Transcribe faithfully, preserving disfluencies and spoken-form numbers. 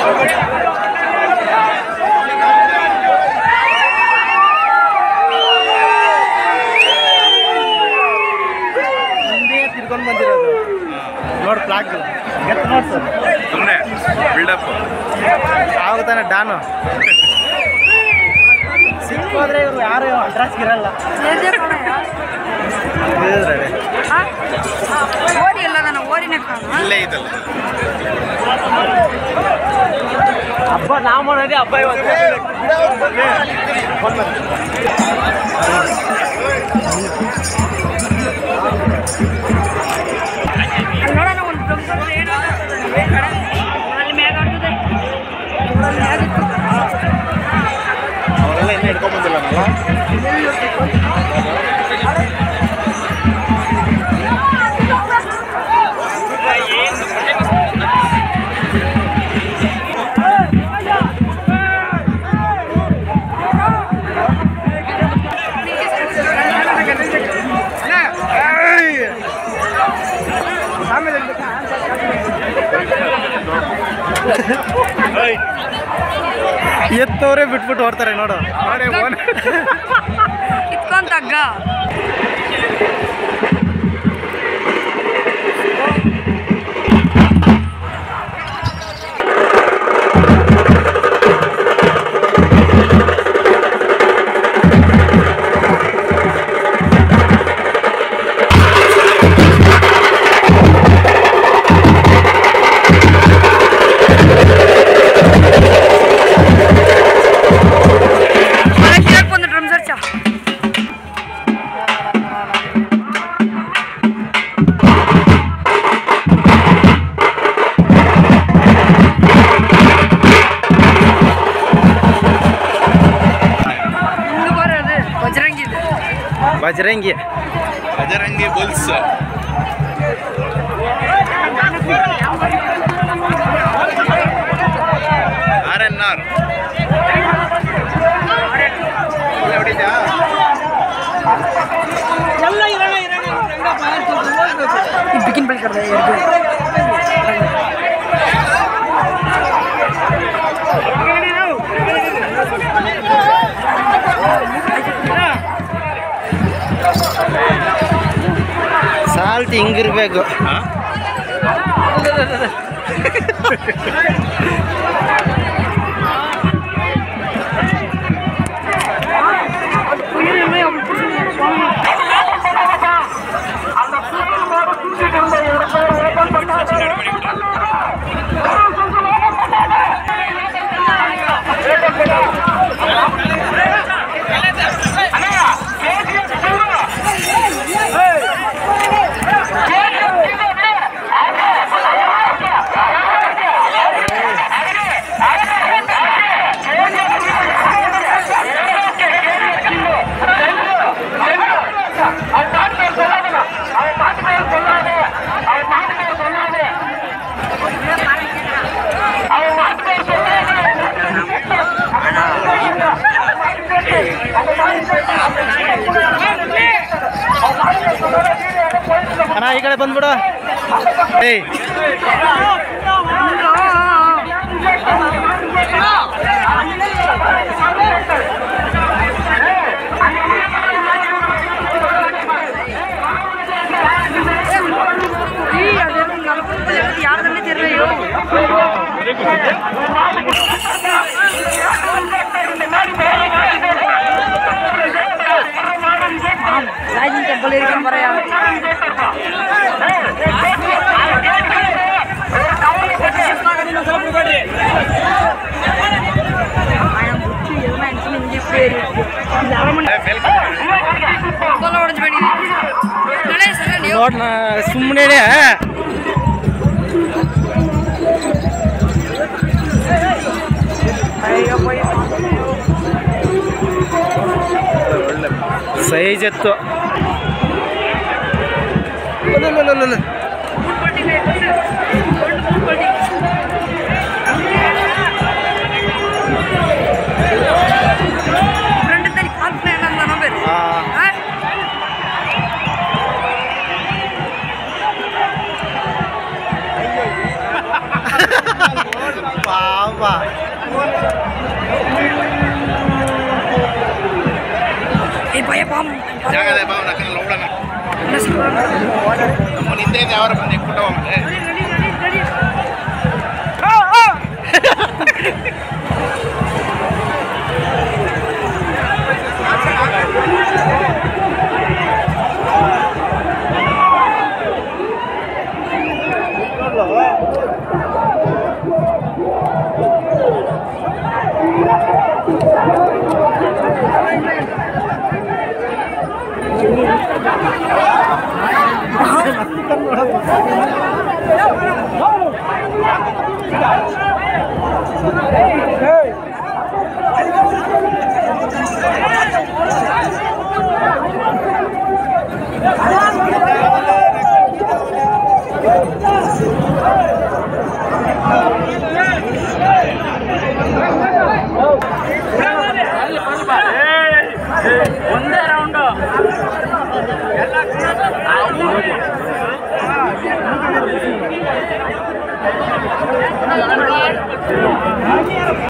ತಿರ್ಕೊಂಡು ಬಂದಿರೋದು ನೋಡಿ ಫ್ಲಾಗ್ ಗೆತ್ತು ನೋಡಿ ಸರ್ ಸುಮ್ಮನೆ ಬಿಲ್ಡಪ್ ಆಗುತ್ತಾನೆ ಡಾನು ಸಿಕ್ಕೋದ್ರೆ ಇವರು ಯಾರು ಅಡ್ರೆಸ್ಗೆ ಇರಲ್ಲ ಓರಿ ಎಲ್ಲ ನಾನು ಓರಿನೇ ಇಲ್ಲೇ ಇದಲ್ಲ ಹಬ್ಬ ನಾವು ಮಾಡೋದೇ ಹಬ್ಬ ಇವತ್ತು ನೋಡೋಣ ಒಂದು ಅಲ್ಲಿ ಮ್ಯಾಗ ಆಡ್ತದೆ ಅವರೆಲ್ಲ ಇನ್ನೂ ಹಿಡ್ಕೊಂಬಂದಿಲ್ಲ ಎತ್ತವರೇ ಬಿಟ್ಬಿಟ್ಟು ಹೊಡ್ತಾರೆ ನೋಡು ಇತ್ಕೊಂತಗ್ಗ Bajrangi Bajrangi bulls R N R begin ಬೆಳ್ಕರ್ದೆ ಸಾಲ್ಟ್ ಹಿಂಗಿರ್ಬೇಕು ಅಣ್ಣ ಈ ಕಡೆ ಬಂದ್ಬಿಡು ಏಯ್ ಯಾರನ್ನೇ ತಿರ್ರೆಯೋ ರಾಜನ್ ಟೆಂಪಲ್ ಇರ್ಕೊಂಡು ಬರ ನೋಡ್ ಸುಮ್ಮನೆ ಸೈಜ್ ಎತ್ತು ಪಾಪ ನೋಡಪ್ಪ. ಏ ಭಯ ಬಾಮ್ ಜಾಗದ ಬಾವ ನಕ್ಕನ ನೋಡೋಣ ನಮ್ಮ ನಿಂದೆ ಇದೆ ಅವರ ಬಂದು ಇಟ್ಬಿಟ್ಟು ಹೋಗ್ಬಿಟ್ಟೆ ಒಂದೇ ರೌಂಡು